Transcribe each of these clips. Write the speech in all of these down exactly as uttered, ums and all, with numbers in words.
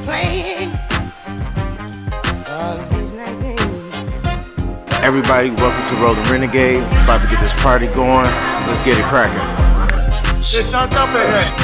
Everybody, welcome to Rollin Renegade. About to get this party going. Let's get it cracking. It's not up ahead.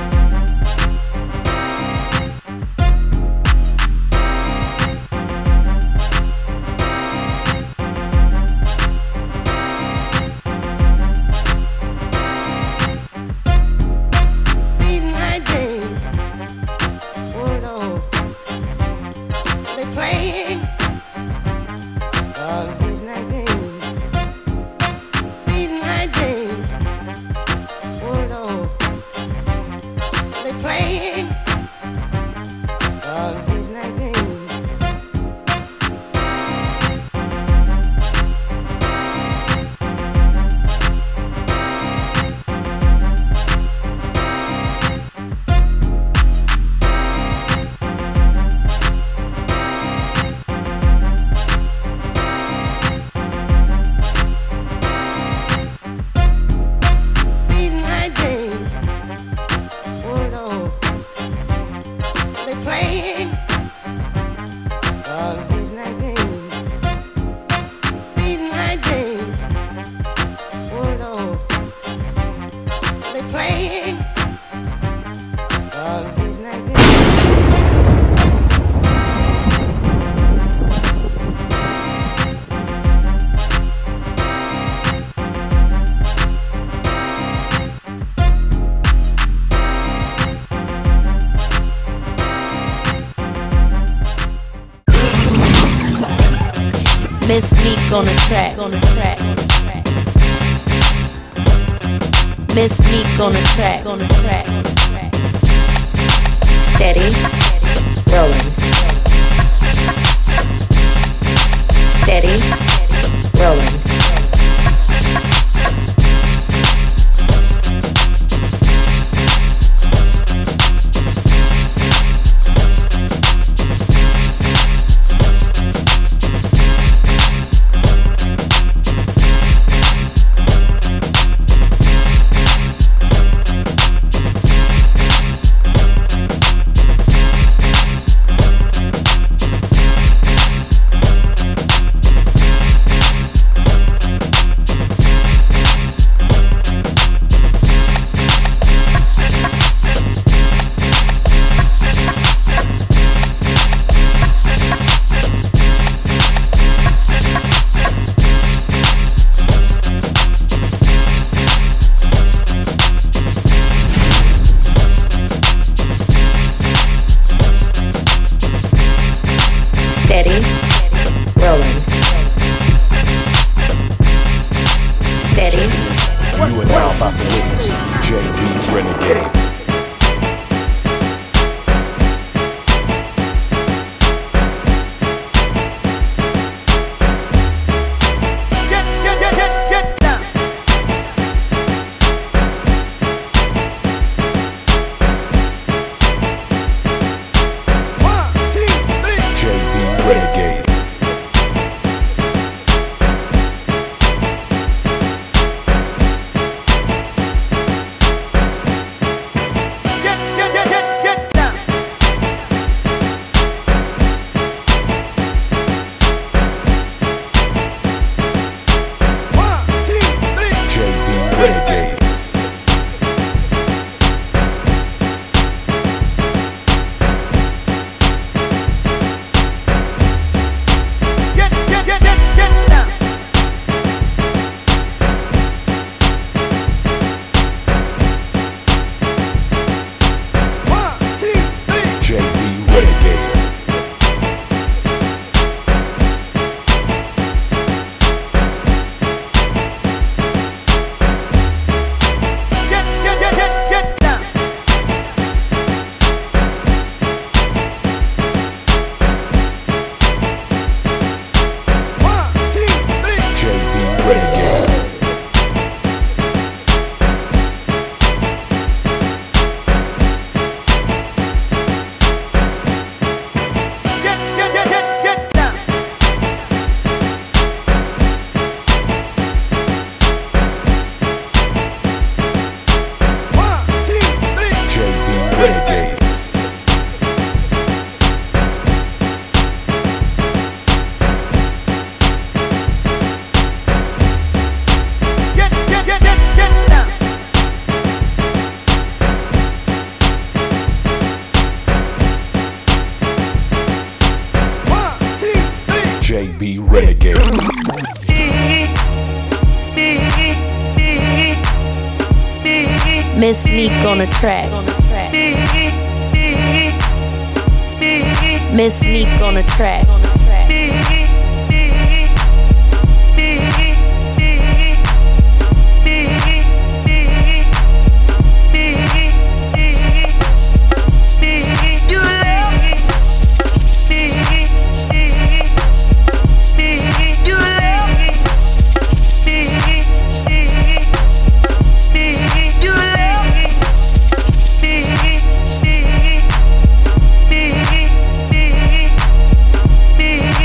Miss Meek on the track, on the track, on the track. Miss Meek on the track, on the track, on the track. Steady, rolling. Steady, rolling. Steady, rolling. Steady. You are now about to witness JBRenegade. Get, get, get, get, get down. One, two, three. JBRenegade. JBRenegade. Miss Meek on the track. Miss Meek on the track. Be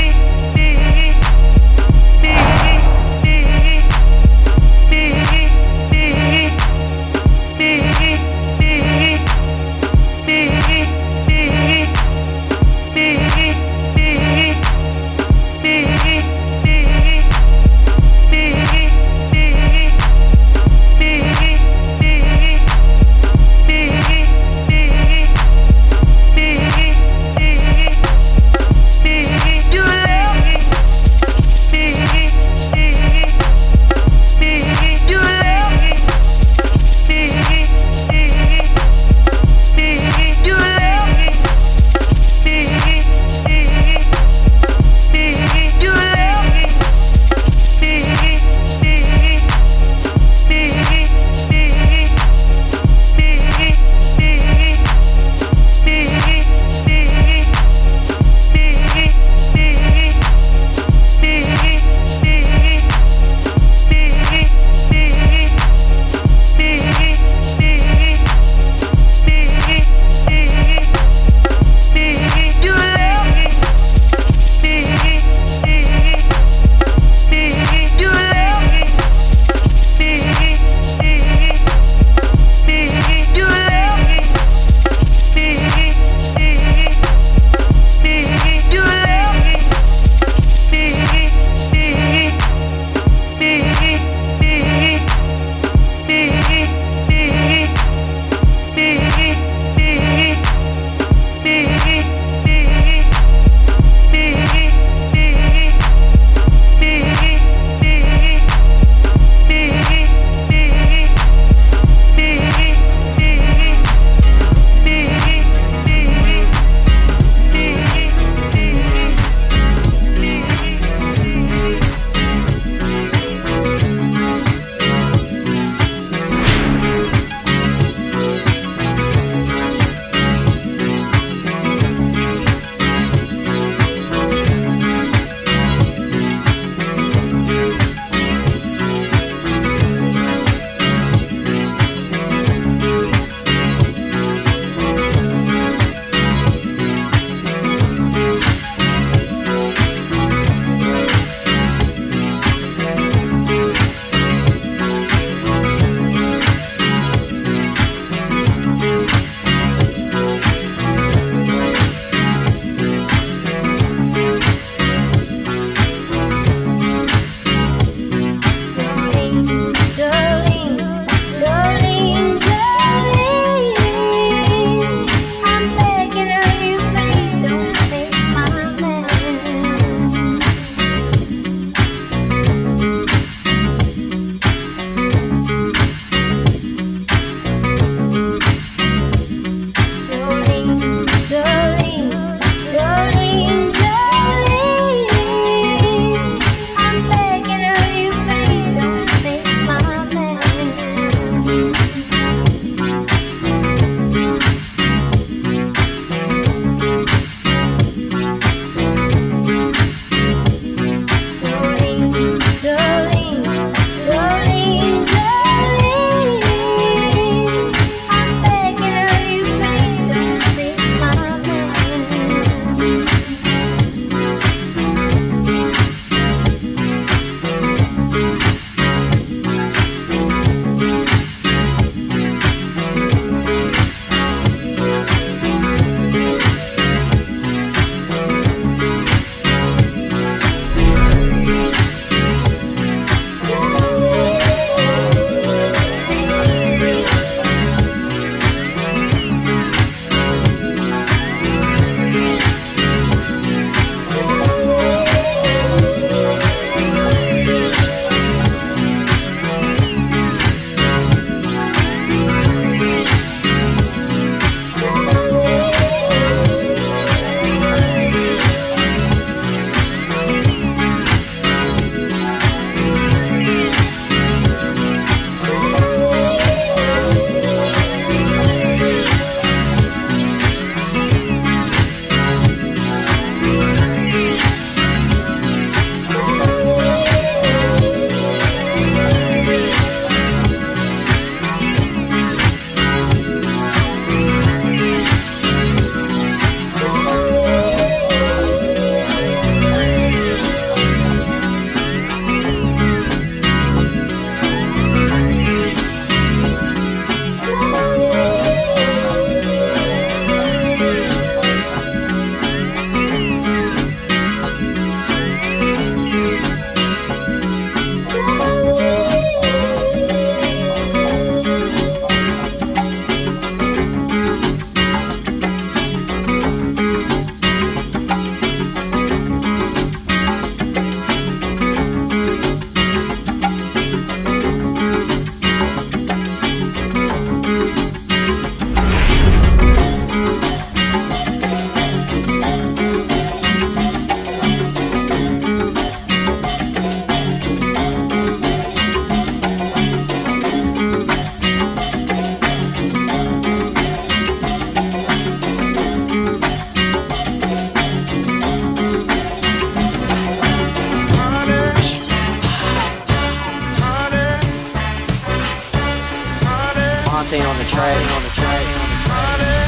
track, on the track, on the track.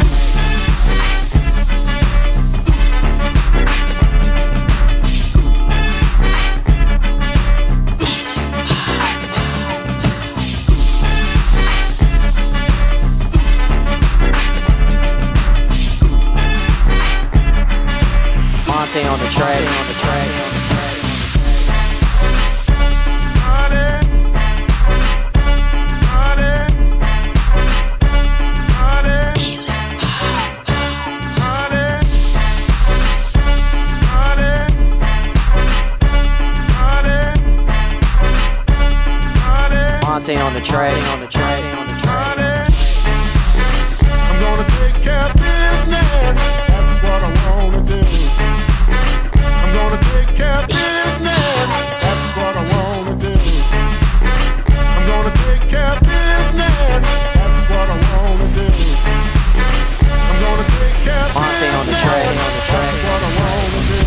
Monte on the track, on the track, on the track. Monte on the track, on the track, on the track. I'm gonna take care of business. That's what I wanna do. I'm gonna take care of business. That's what I wanna do. I'm gonna take care of business. That's what I wanna do. I'm gonna take care of business. Monte on the track, on the track. That's what I wanna do.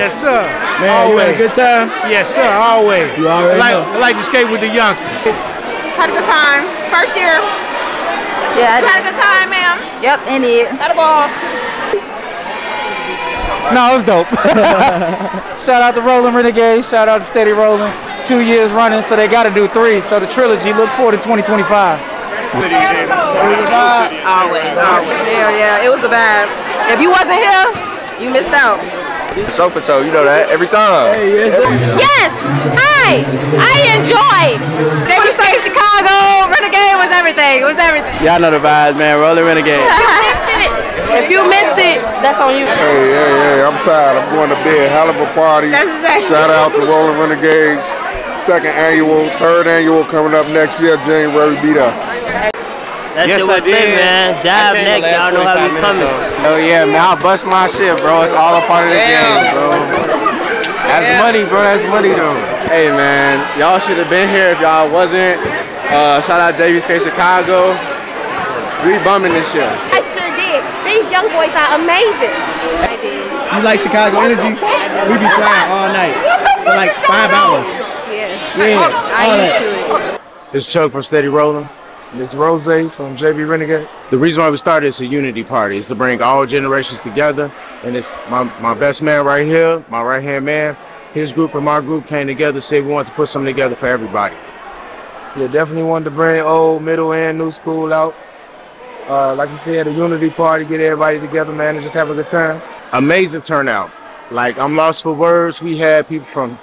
Yes, sir. Man, always. you had a good time? Yes, sir. Always. You already I like, know. I like to skate with the youngsters. Had a good time. First year. Yeah, I Had a good time, ma'am. Yep, and it. Had a ball. No, it was dope. Shout out to Rollin Renegade, shout out to Steady Rollin. Two years running, so they got to do three. So the trilogy, look forward to twenty twenty-five. Always, always. Hell yeah, it was a vibe. If you wasn't here, you missed out. So for so, you know that every time. Hey, yes, Yes! Hi! I enjoyed! SkateChicago, Renegade was everything. It was everything. Y'all know the vibes, man. Rollin Renegade. If you missed it, that's on you. Hey, hey, hey, I'm tired. I'm going to bed. Hell of a party. That's exactly. Shout out to Rollin Renegades. Second annual, third annual coming up next year, January. Be there. That Yes, shit was I did. lit, man. Job next. Y'all know how we coming. Oh yeah, man, I'll bust my shit, bro. It's all a part of the game, bro. That's money, bro. That's money, though. Hey man, y'all should have been here if y'all wasn't. Uh, shout out J B SkateChicago. We bumming this shit. I sure did. These young boys are amazing. I did. You like Chicago energy? We be flying all night for like five hours. Yeah. Yeah, all I used that. to it. It's Chuck from Steady Rollin. This is Rozay from J B Renegade. The reason why we started is a unity party. It's to bring all generations together. And it's my, my best man right here, my right-hand man. His group and my group came together, said we wanted to put something together for everybody. Yeah, definitely wanted to bring old, middle, and new school out. Uh, like you said, a unity party, get everybody together, man, and just have a good time. Amazing turnout. Like, I'm lost for words. We had people from,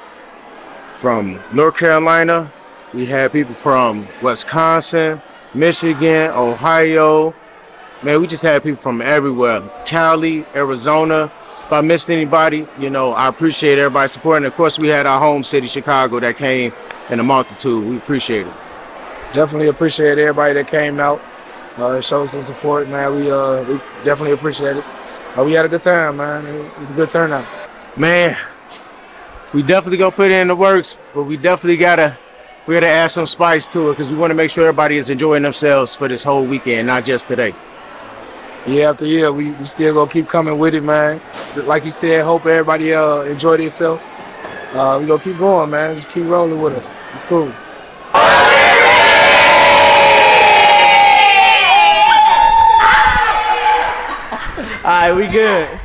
from North Carolina. We had people from Wisconsin, Michigan, Ohio. Man, we just had people from everywhere. Cali, Arizona. If I missed anybody, you know, I appreciate everybody supporting. Of course, we had our home city, Chicago, that came in a multitude. We appreciate it. Definitely appreciate everybody that came out. Uh, showed some support, man. We uh, we definitely appreciate it. Uh, we had a good time, man. It was a good turnout. Man, we definitely gonna put it in the works, but we definitely gotta we gotta add some spice to it because we want to make sure everybody is enjoying themselves for this whole weekend, not just today. Year after year, we, we still gonna keep coming with it, man. Like you said, hope everybody uh, enjoy themselves. Uh, we gonna keep going, man. Just keep rolling with us. It's cool. All right, we good.